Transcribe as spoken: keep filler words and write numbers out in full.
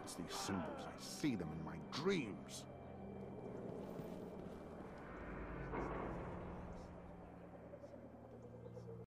It's these symbols. I see them in my dreams.